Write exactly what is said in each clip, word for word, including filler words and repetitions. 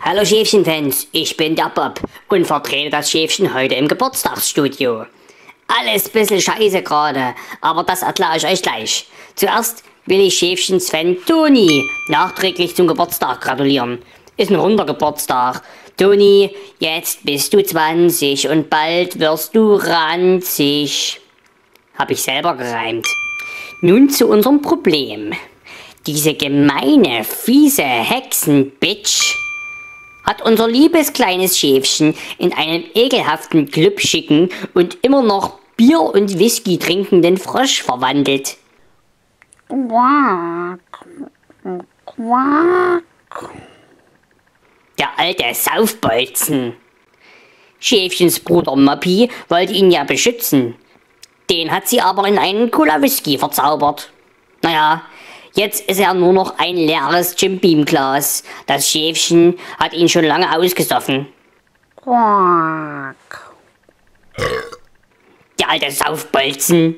Hallo Schäfchen-Fans, ich bin der Bob und vertrete das Schäfchen heute im Geburtstagsstudio. Alles bisschen scheiße gerade, aber das erkläre ich euch gleich. Zuerst will ich Schäfchens Fan Toni nachträglich zum Geburtstag gratulieren. Ist ein runder Geburtstag. Toni, jetzt bist du zwanzig und bald wirst du ranzig. Hab ich selber gereimt. Nun zu unserem Problem. Diese gemeine, fiese Hexenbitch hat unser liebes kleines Schäfchen in einen ekelhaften, glubschigen und immer noch Bier und Whisky trinkenden Frosch verwandelt. Quack, quack. Der alte Saufbolzen. Schäfchens Bruder Moppi wollte ihn ja beschützen. Den hat sie aber in einen Cola Whisky verzaubert. Naja, jetzt ist er nur noch ein leeres Jim Beam Glas. Das Schäfchen hat ihn schon lange ausgesoffen. Quack. Der alte Saufbolzen.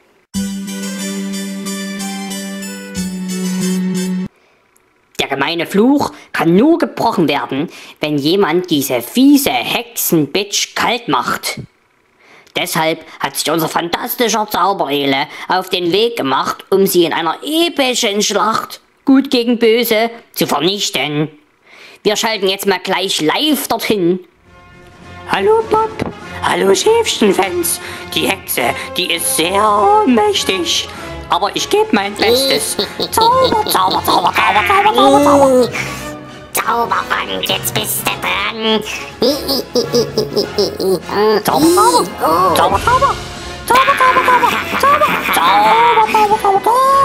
Der gemeine Fluch kann nur gebrochen werden, wenn jemand diese fiese Hexenbitch kalt macht. Deshalb hat sich unser fantastischer Zauberele auf den Weg gemacht, um sie in einer epischen Schlacht, gut gegen böse, zu vernichten. Wir schalten jetzt mal gleich live dorthin. Hallo Bob, hallo Schäfchen-Fans. Die Hexe, die ist sehr mächtig. Aber ich gebe mein Bestes. Zauber, Zauber, Zauber, Zauber, Zauber, Zauber, Zauber. Zauberwand, jetzt bist du dran. Zauber, Zauber, Zauber, Zauber, Zauber, Zauber, Zauber, Zauber, Zauber, Zauber,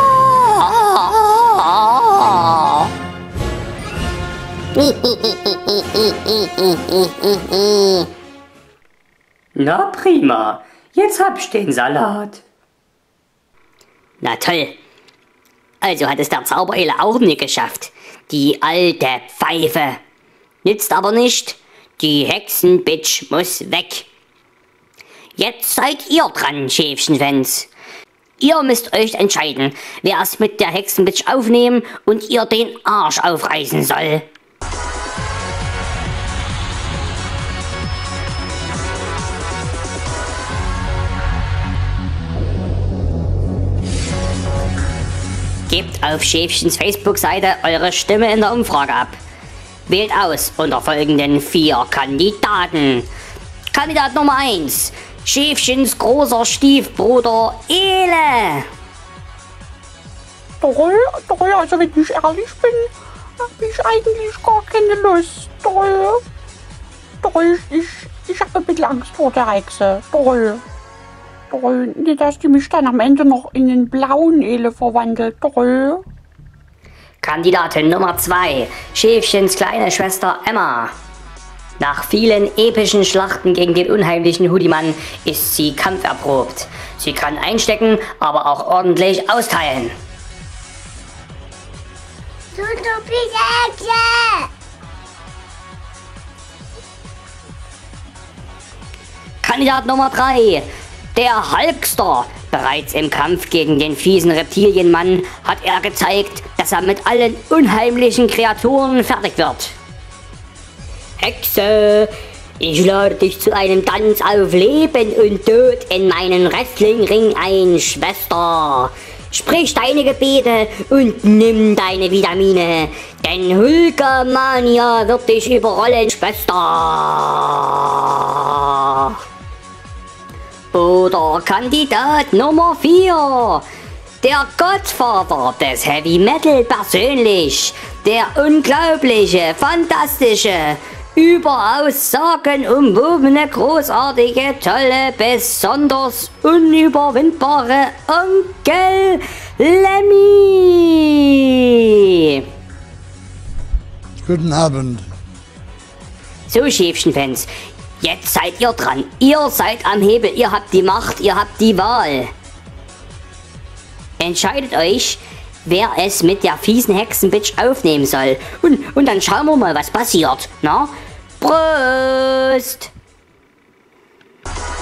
Zauber. Na prima, jetzt hab ich den Salat. Na toll. Also hat es der Zauberele auch nicht geschafft. Die alte Pfeife. Nützt aber nicht. Die Hexenbitch muss weg. Jetzt seid ihr dran, Schäfchen-Fans. Ihr müsst euch entscheiden, wer es mit der Hexenbitch aufnehmen und ihr den Arsch aufreißen soll. Gebt auf Schäfchens Facebook-Seite eure Stimme in der Umfrage ab. Wählt aus unter folgenden vier Kandidaten. Kandidat Nummer eins. Schäfchens großer Stiefbruder Ele. Toll, toll, also wenn ich ehrlich bin, habe ich eigentlich gar keine Lust. Toll, toll, ich, ich habe ein bisschen Angst vor der Hexe. Toll. Toll, nicht, dass die mich dann am Ende noch in den blauen Ele verwandelt. Toll. Kandidatin Nummer zwei. Schäfchens kleine Schwester Emma. Nach vielen epischen Schlachten gegen den unheimlichen Hudimann ist sie kampferprobt. Sie kann einstecken, aber auch ordentlich austeilen. Du, du bist Hexe! Kandidat Nummer drei. Der Hulkster. Bereits im Kampf gegen den fiesen Reptilienmann hat er gezeigt, dass er mit allen unheimlichen Kreaturen fertig wird. Hexe, ich lade dich zu einem Tanz auf Leben und Tod in meinen Wrestlingring ein, Schwester. Sprich deine Gebete und nimm deine Vitamine, denn Hulkamania wird dich überrollen, Schwester. Oder Kandidat Nummer vier. Der Gottvater des Heavy Metal persönlich. Der unglaubliche, fantastische, überaus sagenumwobene, großartige, tolle, besonders unüberwindbare Onkel Lemmy. Guten Abend. So, Schäfchen-Fans. Jetzt seid ihr dran. Ihr seid am Hebel. Ihr habt die Macht. Ihr habt die Wahl. Entscheidet euch, wer es mit der fiesen Hexenbitch aufnehmen soll. Und, und dann schauen wir mal, was passiert. Na? Prost!